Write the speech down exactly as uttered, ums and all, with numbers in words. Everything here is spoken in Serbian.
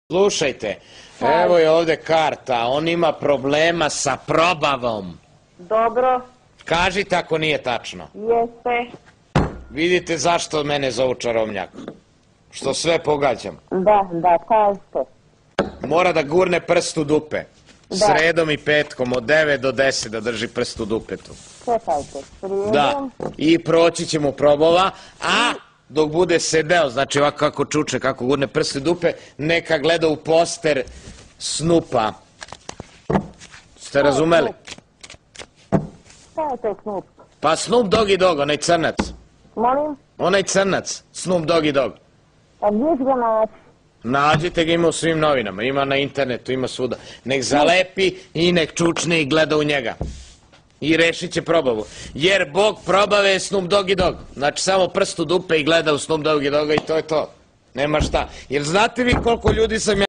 Slušajte, evo je ovde karta, on ima problema sa probavom. Dobro. Kažite ako nije tačno. Jeste. Vidite zašto mene zovu čarobnjak? Što sve pogađam. Da, da, kažete. Mora da gurne prst u dupe. Da. Sredom i petkom od devet do deset da drži prst u dupetu. Čekajte, srijedom. Da, i proći će mu probova, a dok bude sedeo, znači ovako kako čuče, kako gurne prst u dupe, neka gleda u poster Snupa. Ste razumeli? Šta je to Snoop? Pa Snoop Doggy Dogg, onaj crnac. Molim? Onaj crnac, Snoop Doggy Dogg. A gdje ću ga naći? Nađite ga, ima u svim novinama, ima na internetu, ima svuda. Nek zalepi i nek čučne i gleda u njega. I rešit će probavu. Jer Bog probave je Snoop Doggy Dogg. Znači samo prst u dupe i gleda u Snoop Doggy Dogga i to je to. Nema šta. Jer znate vi koliko ljudi sam ja